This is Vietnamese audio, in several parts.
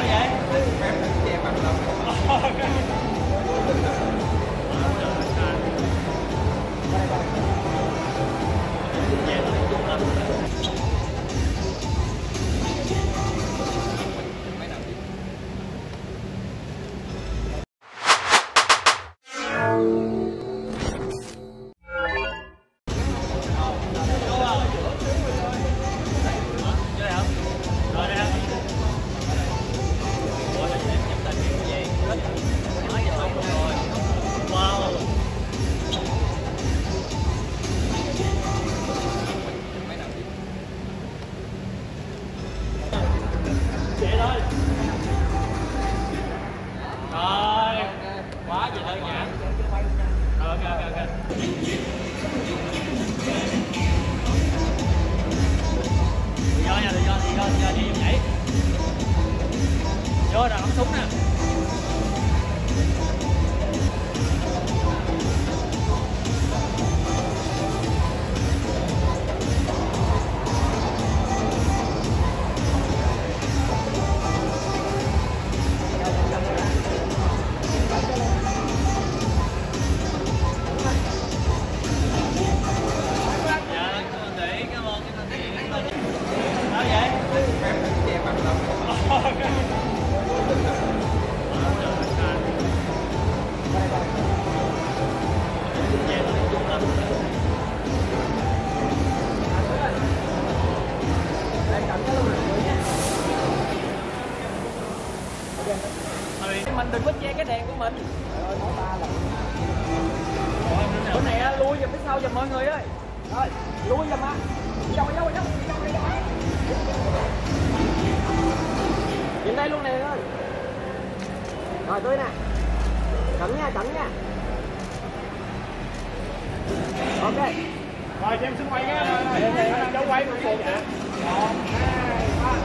Vô rồi, bắn súng nè. Mình đừng có che cái đèn của mình. Bữa này lui về phía sau giùm mọi người ơi. Rồi, lui giùm á. Vô. Nhìn đây luôn nè ơi. Rồi tôi nè. Cẩn nha. Ok. Rồi cho em xuống quay cái rồi. Cháu quay một cuộc nè. 1, 2, 3.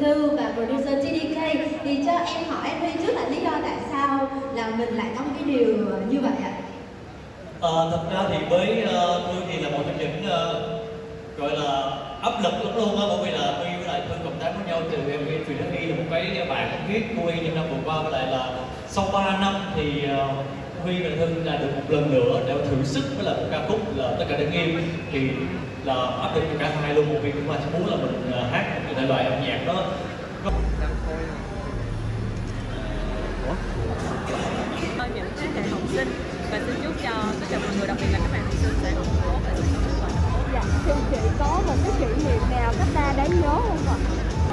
Thư và producer TDK. Thì cho em hỏi anh Huy trước là lý do tại sao là mình lại có một cái điều như vậy ạ? Thật ra thì với Thư thì là một trong những gọi là áp lực lắm luôn á, bởi vì là Huy với lại Thư cộng tác với nhau từ MV Truyền Đất Y là một cái bạn thân thiết của Huy trong năm vừa qua, với lại là sau 3 năm thì Huy và Thư là được một lần nữa để thử sức với lại một ca khúc là Tất Cả Đứng Im, thì là áp lực cho cả hai luôn. Một Huy cũng là muốn là mình hát một thể loại âm nhạc đó. Những thế hệ học sinh và xin chúc cho tất cả mọi người, đặc biệt là các bạn học sinh sẽ học tốt và sẽ học tốt. Dạ, thì chị có một cái kỷ niệm nào các ta đáng nhớ không ạ?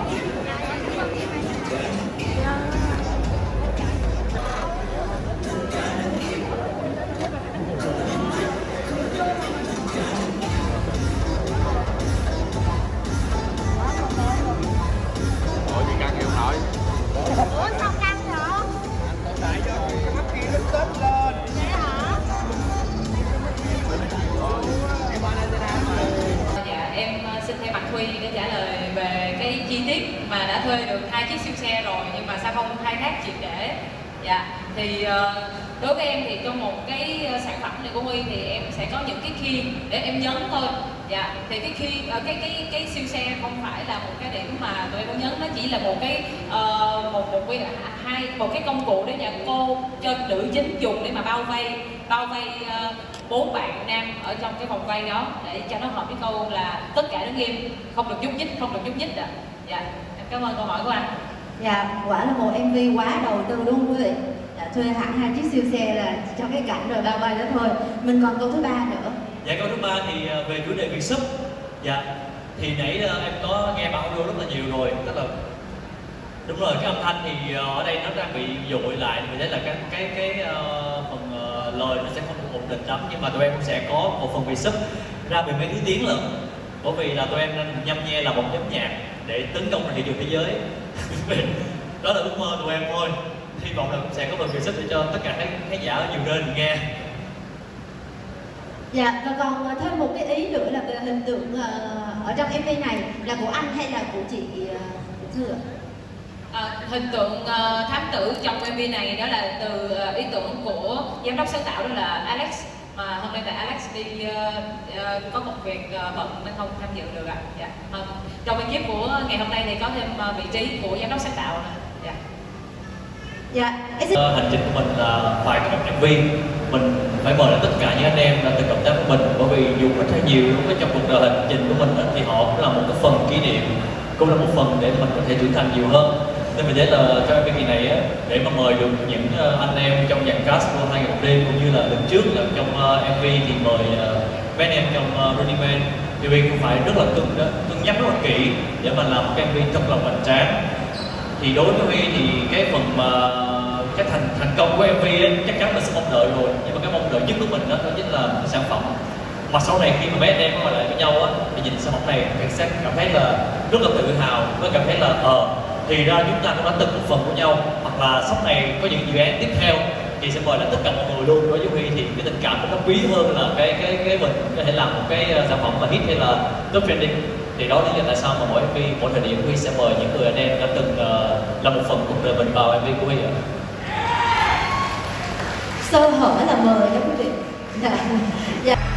Ủa chị căng hiểu hỏi. Ủa sao căng vậy? Tại cho mắt kia nó tết lên. Vậy hả? Dạ, em xin thay mặt Huy để trả lời về cái chi tiết mà đã thuê được 2 chiếc siêu xe rồi nhưng mà sao không khai thác triệt để. Dạ, thì đối với em thì trong một cái sản phẩm này của Huy thì em sẽ có những cái key để em nhấn thôi. Dạ, thì cái key cái siêu xe không phải là một cái điểm mà tụi em muốn nhấn, nó chỉ là một cái một cái công cụ để nhà cô cho nữ chính dùng để mà bao vây 4 bạn nam ở trong cái vòng vây đó, để cho nó hợp với câu là tất cả đứng im, không được nhúc nhích ạ. Dạ, em cảm ơn câu hỏi của anh. Dạ, quả là một MV quá đầu tư đúng không quý vị? Đã thuê hẳn 2 chiếc siêu xe là cho cái cảnh rồi bao vây đó thôi. Mình còn câu thứ 3 nữa. Dạ, câu thứ 3 thì về chủ đề Việt Sub. Dạ, thì nãy em có nghe bản audio rất là nhiều rồi, tức là đúng rồi, cái âm thanh thì ở đây nó đang bị dội lại, vì thế là cái phần lời nó sẽ không ổn định lắm, nhưng mà tụi em cũng sẽ có một phần Việt Sub ra về mấy thứ tiếng lận, bởi vì là tụi em đang nhâm nhe là một nhóm nhạc để tấn công vào thị trường thế giới. Đó là ước mơ tụi em thôi, hy vọng là cũng sẽ có phần Việt Sub để cho tất cả khán giả ở nhiều nơi được nghe. Dạ, và còn thêm một cái ý nữa là về hình tượng ở trong MV này là của anh hay là của chị Thư ạ? Hình tượng thám tử trong MV này đó là từ ý tưởng của giám đốc sáng tạo, đó là Alex, mà hôm nay tại Alex đi có một việc bận nên không tham dự được ạ. Dạ. Trong ekip của ngày hôm nay thì có thêm vị trí của giám đốc sáng tạo nữa. Dạ. Dạ. Hành trình của mình là phải có một MV, mình phải mời lại tất cả những anh em đã từng cộng tác với mình, bởi vì dù ít hay nhiều lúc trong cuộc đời hành trình của mình thì họ cũng là một cái phần kỷ niệm, cũng là một phần để mình có thể trưởng thành nhiều hơn. Nên vì thế là trong cái kỳ này á, để mà mời được những anh em trong dàn cast của Hai Ngày Một Đêm cũng như là lần trước là trong MV thì mời mấy anh em trong Running Man, thì Huy cũng phải rất là cân nhắc rất là kỹ để mà làm một cái MV thật là hoành tráng. Thì đối với Huy thì cái phần mà cái thành công của MV ấy, chắc chắn là sẽ mong đợi rồi, nhưng mà cái mong đợi nhất của mình đó chính là sản phẩm. Mà sau này khi mà mấy anh em quay lại với nhau á, thì nhìn sản phẩm này thì sẽ cảm thấy là rất là tự hào, với cảm thấy là thì ra chúng ta cũng đã từng một phần của nhau, hoặc là sau này có những dự án tiếp theo thì sẽ mời lại tất cả mọi người luôn. Đối với Huy thì cái tình cảm nó quý hơn là cái mình có thể làm một cái sản phẩm mà hit hay là top trending. Thì đó lý do tại sao mà mỗi MV, mỗi thời điểm Huy sẽ mời những người anh em đã từng là một phần cuộc đời mình vào MV của Huy ạ. Sơ hở là mời đó quý vị. Dạ.